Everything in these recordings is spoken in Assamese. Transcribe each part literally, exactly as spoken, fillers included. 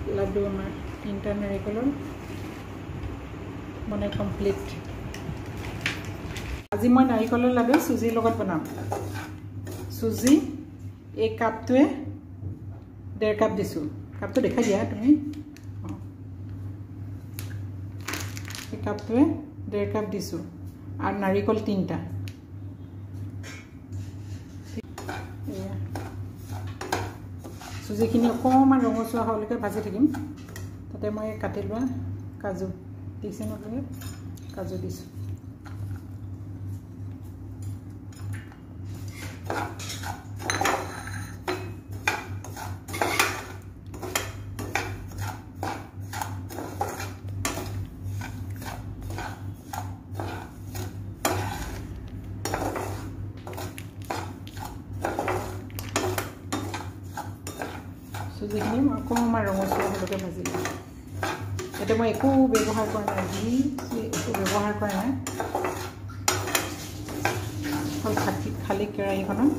লাডু আমাৰ তিনিটা নাৰিকলৰ মানে কমপ্লিট। আজি মই নাৰিকলৰ লাডু চুজিৰ লগত বনাম। চুজি এই কাপটোৱে ডেৰ কাপ দিছোঁ। কাপটো দেখাই দিয়া তুমি। এই কাপটোৱে ডেৰ কাপ দিছোঁ আৰু নাৰিকল তিনিটা। চুজিখিনি অকণমান ৰঙচুৱা হোৱালৈকে ভাজি থাকিম। তাতে মই কাটি লোৱা কাজু দিছে নকলে কাজু দিছোঁ। চুজিখিনি মই অকণমান ৰঙচুৱা হোৱালৈকে ভাজিলোঁ। এতিয়া মই একো ব্যৱহাৰ কৰা নাই, ঘি একো ব্যৱহাৰ কৰা নাই। অকল খাটি খালী কেৰাহীখনত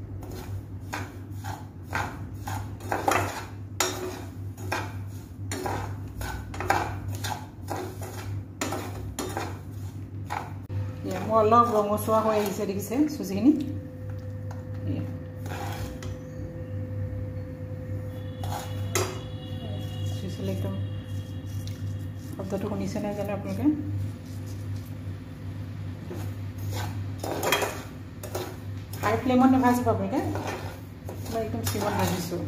মই অলপ ৰঙচুৱা হৈ আহিছে দেখিছে চুজিখিনি। একদম শব্দটো শুনিছে নাই জানো আপোনালোকে? হাই ফ্লেমত নাভাজিব আপোনালোকে, মই একদম চিমত ভাজিছোঁ।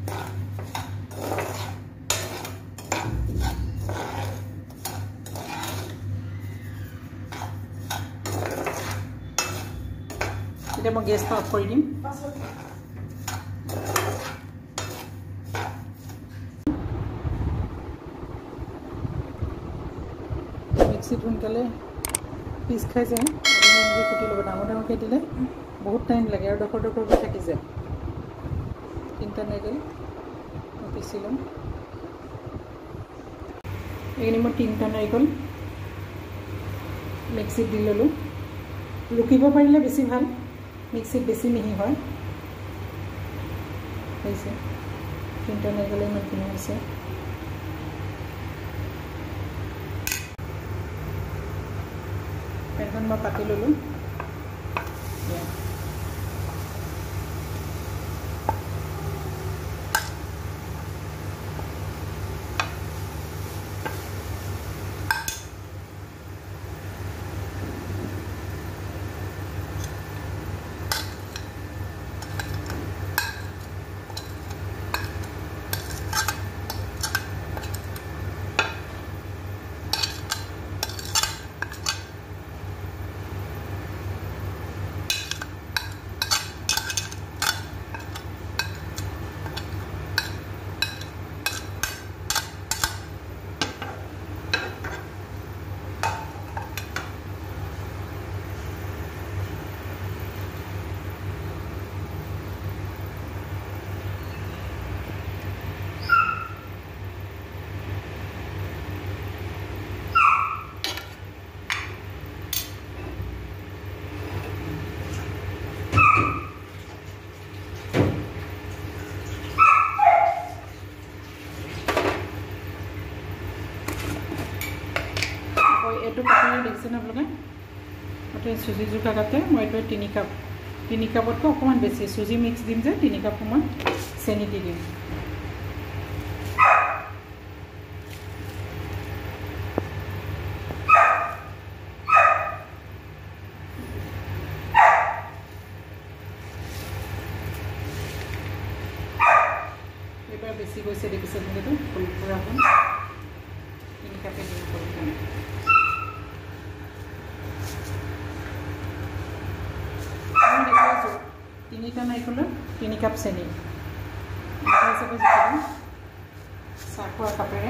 এতিয়া মই গেছটো অফ কৰি দিম। মিক্সিত সোনকালে পিচ খাই যায়, নিজে কুটি ল'ব। ডাঙৰ ডাঙৰকৈ দিলে বহুত টাইম লাগে আৰু ডখৰ ডখৰকৈ থাকি যায়। তিনিটা নাৰিকল মই পিচি ল'ম। এইখিনি মই তিনিটা নাৰিকল মিক্সিত দি ল'লোঁ। ৰুকিব পাৰিলে বেছি ভাল, মিক্সিত বেছি মিহি হয়। হৈছে তিনিটা নাৰিকলে ইমানখিনি হৈছে। পেনখন মই পাতি ল'লোঁ। এইটো কাপোৰ দেখিছেনে আপোনালোকে? গতিকে চুজি জোখা কাপে মই এইটো তিনি কাপ তিনি কাপতকৈ অকণমান বেছি চুজি মিক্স দিম যে তিনি কাপ সময় চেনি দি দিম। এইবাৰ বেছি গৈছে দেখিছে আপোনালোকে? ফুল পুৰা হ'ল তিনি কাপে দিম। তিনিটা নাৰিকলৰ তিনি কাপ চেনি হিচাপে জোখিম। চাহ খোৱা কাপেৰে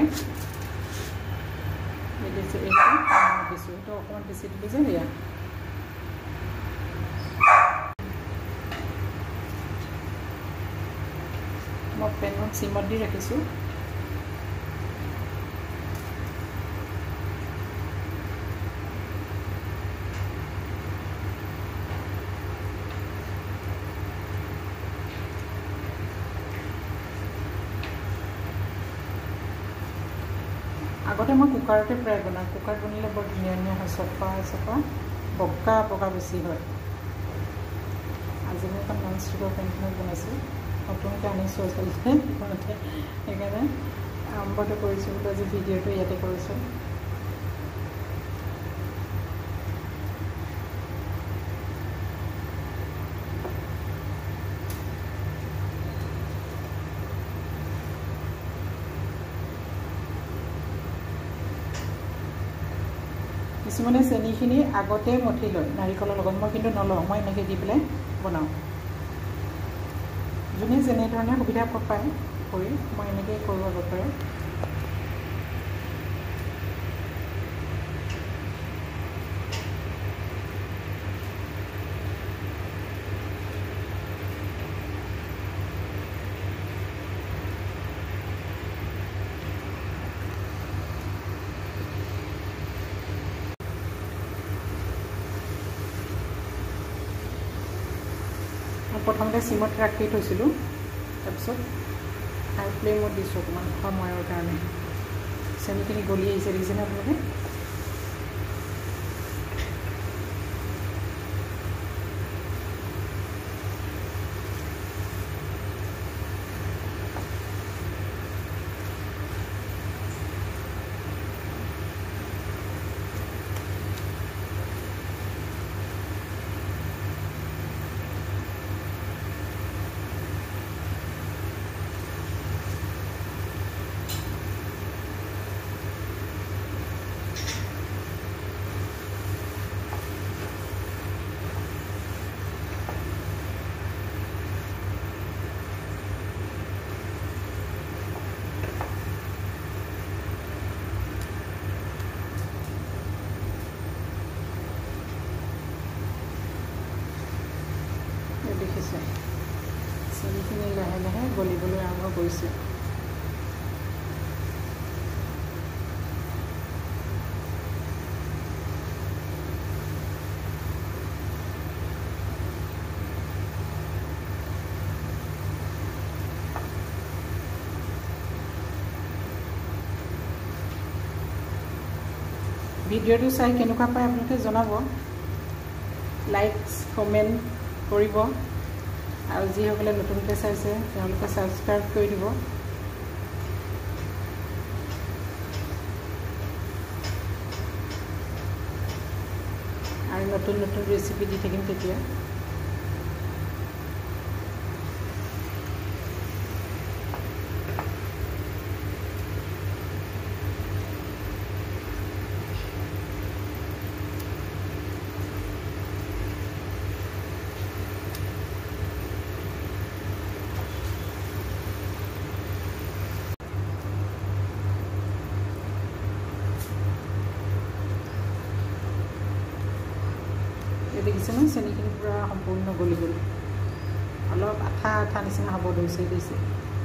দিছোঁ, এইটো দিছোঁ। এইটো অকণমান বেছি দিলোঁ যে সেয়া। মই পেনত চিমত দি ৰাখিছোঁ। আগতে মই কুকাৰতে প্ৰায় বনাওঁ, কুকাৰত বনালে বৰ ধুনীয়া ধুনীয়া হয়, চফা চফা বগা বগা বেছি হয়। আজি মই এখন নন ষ্টিকৰ পেনখনত বনাইছোঁ, নতুনকৈ আনিছোঁ আচলতে ঘৰতে, সেইকাৰণে আৰম্ভটো কৰিছোঁ বোলো আজি ভিডিঅ'টো ইয়াতে কৰিছোঁ। কিছুমানে চেনিখিনি আগতে মঠি লয় নাৰিকলৰ লগত, মই কিন্তু নলওঁ, মই এনেকৈ দি পেলাই বনাওঁ। যোনে যেনেধৰণে সুবিধা পায় কৰি, মই এনেকৈয়ে কৰোঁ আগৰ পৰাই। প্ৰথমতে চিমত ৰাখি থৈছিলোঁ, তাৰপিছত হাই ফ্লেমত দিছোঁ অকণমান সময়ৰ কাৰণে। চেনিখিনি গলি আহিছে, দেখিছেনে আপোনালোকে? দেখিছে চেনিখিনি লাহে লাহে গলিবলৈ আৰম্ভ কৰিছে। ভিডিঅ'টো চাই কেনেকুৱা পায় আপোনালোকে জনাব, লাইক কমেণ্ট কৰিব, আৰু যিসকলে নতুনকৈ চাইছে তেওঁলোকে ছাবস্ক্ৰাইব কৰি দিব। আৰু নতুন নতুন ৰেচিপি দি থাকিম তেতিয়া। দেখিছে ন, চেনিখিনি পূৰা সম্পূৰ্ণ গলি গ'ল, অলপ আঠা আঠা নিচিনা হ'ব ধৰিছে দিছে।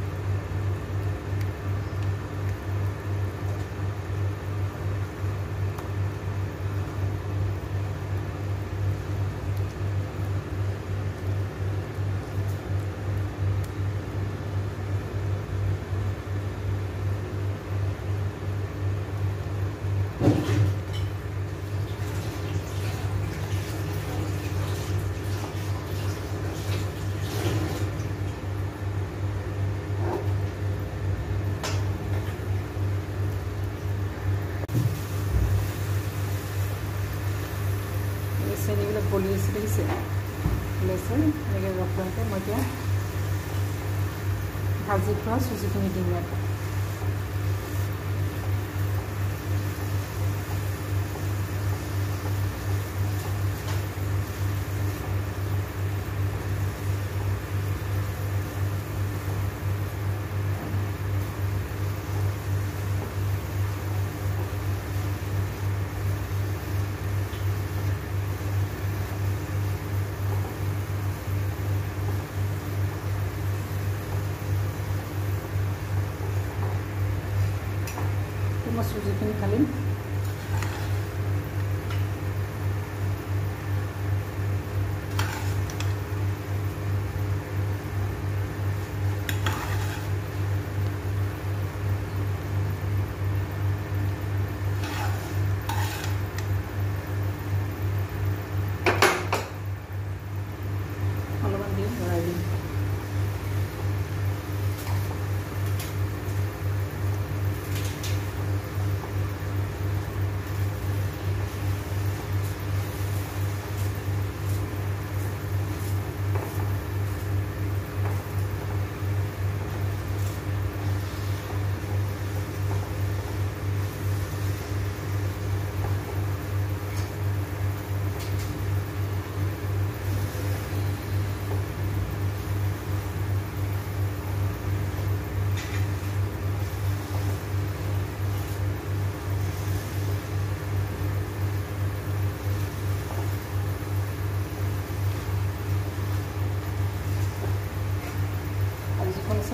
চেনিবিলাক গলি আছে দেখিছে, ওলাইছে এনেকৈ ৰস ৰসকৈ। মই এতিয়া ভাজি থোৱা চুজিখিনি দিম ইয়াত। মই চুজিখিনি ঢালিম।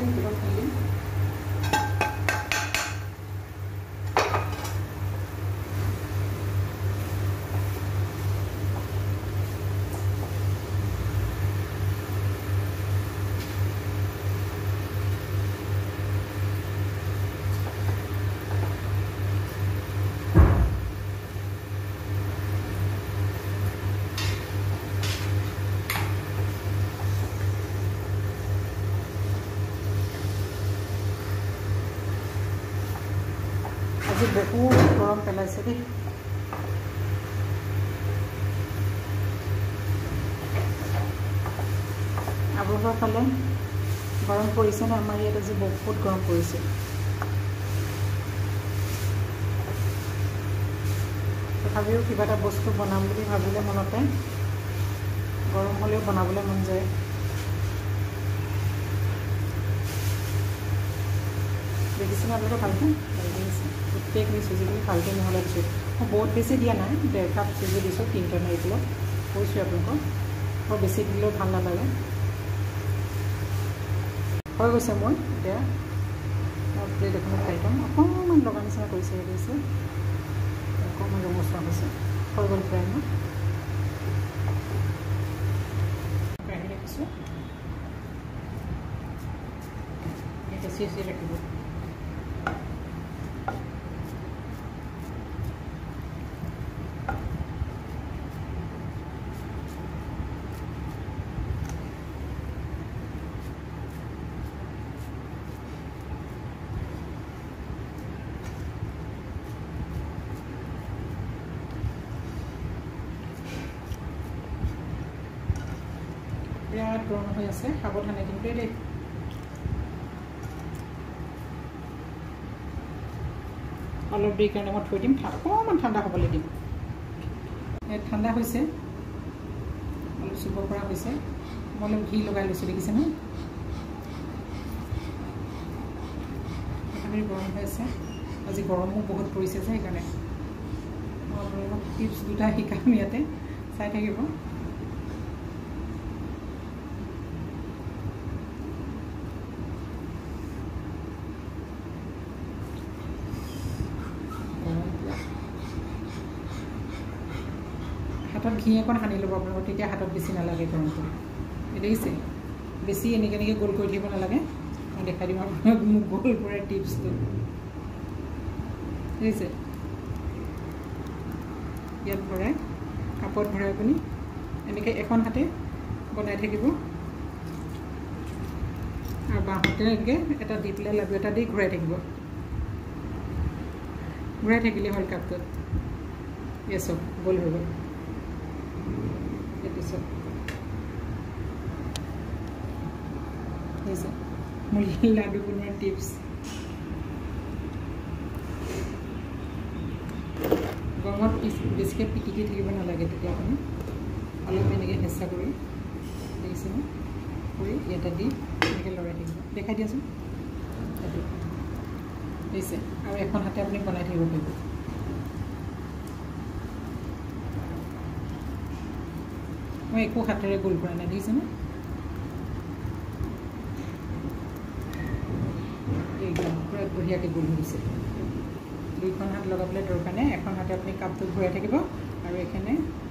কিমান খালি আজি বহুত গৰম পেলাইছে দেই আপোনালোকৰ ফালে গৰম পৰিছে না আমাৰ ইয়াত আজি বহুত গৰম পৰিছে তথাপিও কিবা এটা বস্তু বনাম বুলি ভাবিলে মনতে গৰম হ'লেও বনাবলৈ মন যায় দেখিছেনে আপোনালোকে ভালকৈ দেখিছে গোটেইখিনি চুজিখিনি ভালকৈ মিহলাই দিছোঁ মই বহুত বেছি দিয়া নাই ডেৰ কাপ চুজি দিছোঁ তিনিটা নাৰিকলত কৈছোঁ আপোনালোকক বৰ বেছি দিলেও ভাল নালাগে হৈ গৈছে মই এতিয়া মই প্লেট এখনত খাই থ'ম অকণমান লগা নিচিনা কৰিছে গৈছে অকণমান ৰঙচুৱা হৈছে হৈ গ'ল প্ৰায় মই কাঢ়ি ৰাখিছোঁ বেছি বেছি ৰাখিব বিৰাট গৰম হৈ আছে সাৱধানে কিন্তু দেই অলপ দেৰি কাৰণে মই থৈ দিম অকণমান ঠাণ্ডা হ'বলৈ দিম ইয়াত ঠাণ্ডা হৈছে অলপ চুব পৰা হৈছে মই অলপ ঘি লগাই লৈছোঁ দেখিছেনে তথাপি গৰম হৈ আছে আজি গৰমো বহুত পৰিছে যে সেইকাৰণে মই আপোনালোকক টিপছ দুটা শিকাম ইয়াতে চাই থাকিব হাতত ঘি অকণ সানি ল'ব আপোনালোকৰ তেতিয়া হাতত বেছি নালাগে গৰমটো দেখিছে বেছি এনেকৈ এনেকৈ গোল কৰি থাকিব নালাগে মই দেখাই দিম আপোনাক মোক গোল কৰা টিপছটো দেখিছে ইয়াত ভৰাই কাপত ভৰাই আপুনি এনেকৈ এখন হাতে বনাই থাকিব আৰু বাঁ হাতে এনেকৈ এটা দি পেলাই লাডু এটা দি ঘূৰাই থাকিব ঘূৰাই থাকিলে হ'ল কাপটোত ইয়েছ গোল হৈ গ'ল মোৰ লাডু বনোৱাৰ টিপছ গৰমত বেছিকৈ পিটিকি থাকিব নালাগে তেতিয়া আপুনি অলপ এনেকৈ হেঁচা কৰি দেখিছেনে কৰি ইয়াতে দি এনেকৈ লৰাই থাকিব দেখাই দিয়াচোন দেখিছে আৰু এখন হাতে আপুনি বনাই থাকিব পাৰিব মই একো হাতেৰে গোল কৰা নাই দেখিছেনে একদম পুৰা বঢ়িয়াকৈ গোল হৈছে দুইখন হাত লগাবলৈ দৰকাৰ নাই এখন হাতে আপুনি কাপটো ঘূৰাই থাকিব আৰু এইখানে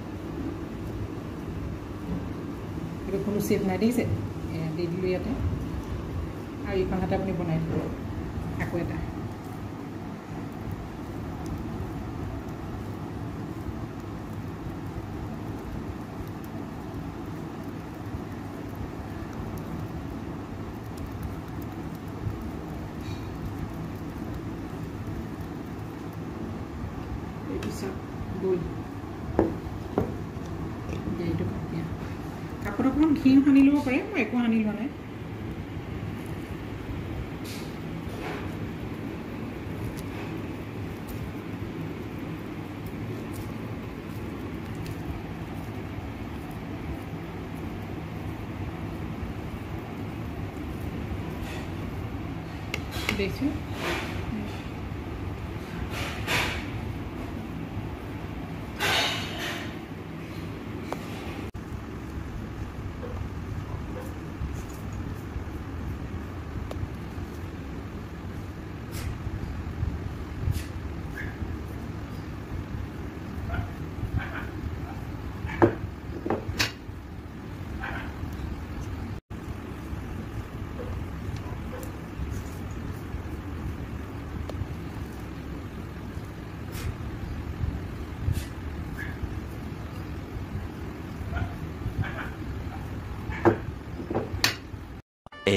এইটো কোনো চেপ নাই দেখিছে দি দিলোঁ ইয়াতে আৰু এইখন হাতে আপুনি বনাই থাকিব আকৌ এটা গোল এইটো কাপোৰত অকণমান ঘি সানি ল'ব পাৰে মই একো সানি লোৱা নাই দেখিছোঁ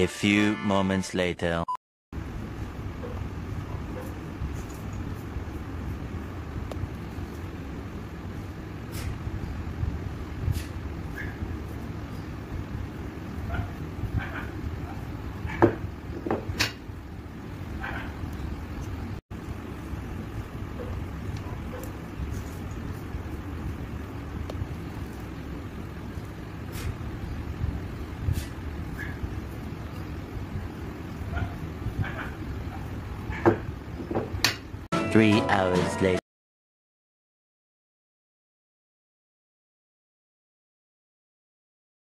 A few moments later. Three hours later.